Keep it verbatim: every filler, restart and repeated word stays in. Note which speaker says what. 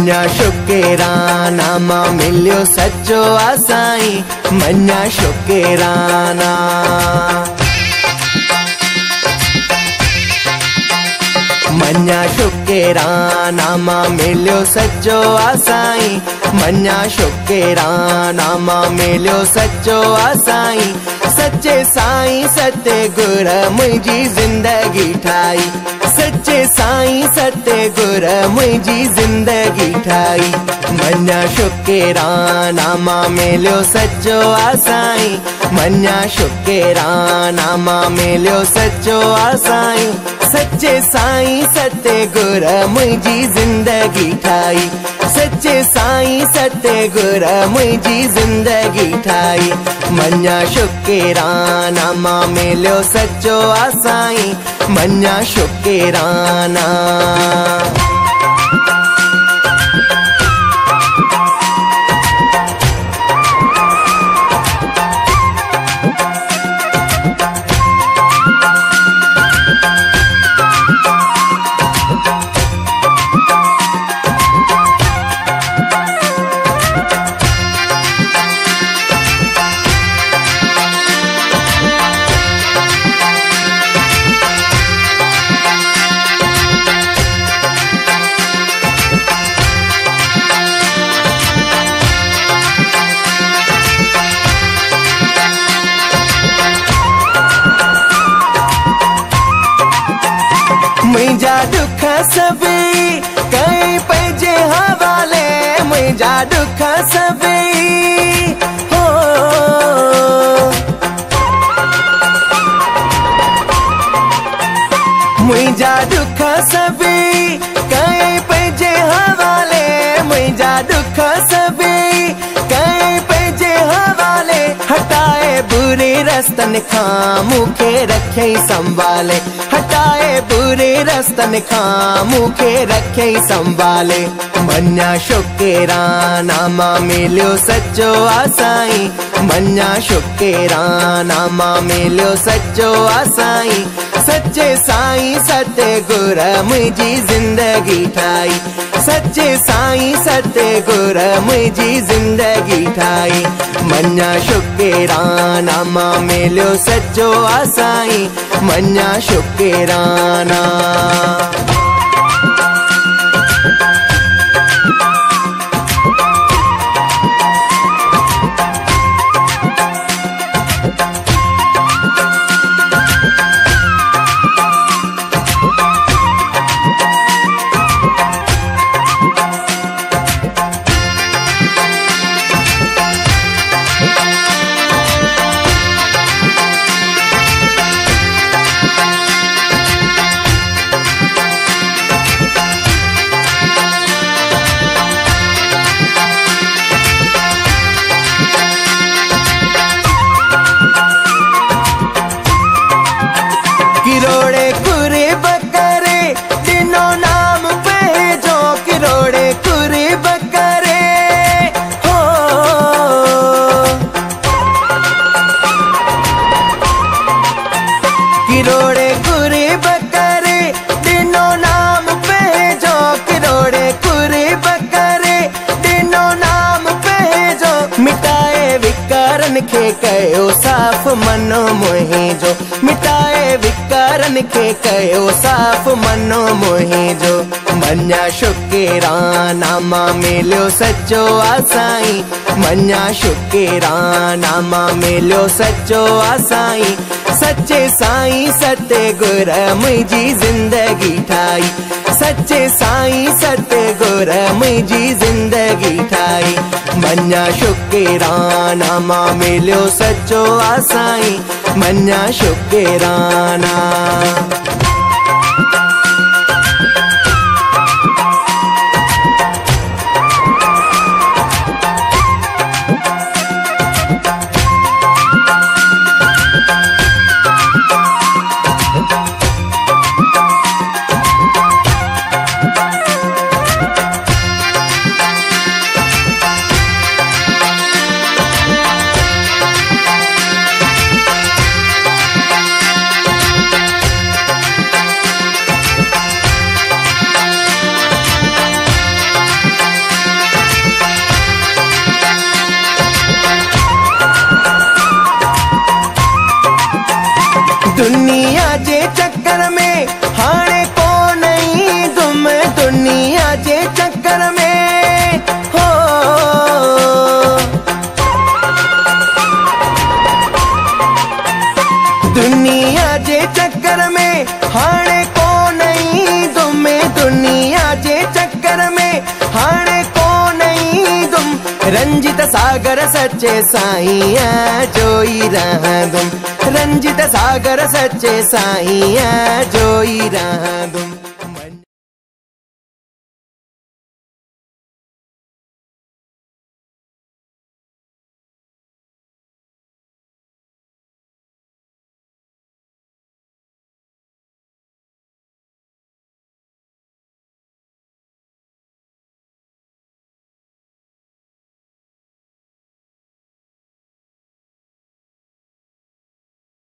Speaker 1: मञा शुक्राना मिलियो सचो आ साईं, मञा शुक्राना। मञा शुक्राना मिलियो सचो आ साईं, मञा शुक्राना मिलियो सचो आ साईं। सच्चे साईं सते गुर मुंहिंजी ज़िंदगी ठाई, सच्चे साईं सते गुर मुंहिंजी ज़िंदगी ठाई। मञा शुक्राना मिलियो सचो आ साईं, मञा शुक्राना मिलियो सचो आ साईं। सच्चे साईं सते गुर मुंहिंजी ज़िंदगी ठाई, सच्चे साईं सते गुर मुंहिंजी ज़िंदगी ठाई। मञा शुक्राना मिलियो सचो आ साईं, मञा शुक्राना। मुंहिंजा दुख सभई कई पंहिंजे हवाले, मुंहिंजा दुख सभई हो। मुंहिंजा दुख सभई कई पंहिंजे हवाले, मुंहिंजा दुख सभई कई पंहिंजे हवाले। हटाए बुरे रस्तन खां मूंखे रखई संभाले, हटाए बुरे रस्तन खां मूंखे रखई संभाले। मञा शुक्राना मिलियो सचो आ साईं, मञा शुक्राना मिलियो सचो आ साईं। सच्चे साईं सते गुर मुंहिंजी ज़िंदगी ठाई, सच्चे साईं सते गुर मुंहिंजी ज़िंदगी ठाई। मञा शुक्राना मिलियो सचो आ साईं, मञा शुक्राना। किरोड़े कुरे बकरे दिनो नाम भेजो, किरोड़े कुरे बकरे हो। किरोड़े कुरे बकरे दिनो नाम भेजो, किरोड़े कुरे बकरे दिनो नाम भेजो। मिटाए विकारन खे कयो साफ़ मनो मुंहिंजो, मिटाए विकारन खे कयो साफ़ मनो मुंहिंजो। मञा शुक्राना मिलियो सचो आ साईं, मञा शुक्राना मिलियो सचो आ साईं। सच्चे साईं सते गुर मुंहिंजी ज़िंदगी ठाई, सच्चे साईं सते गुर मुंहिंजी ज़िंदगी ठाई। मञा शुक्राना मिलियो सचो आ साईं, मञा शुक्राना। हाणे को नहीं तुम दुनिया जे चक्कर में, हाणे को नहीं तुम रंजित सागर सच्चे साईया जोई रहा तुम, रंजित सागर सच्चे साईया जोई रहा तुम।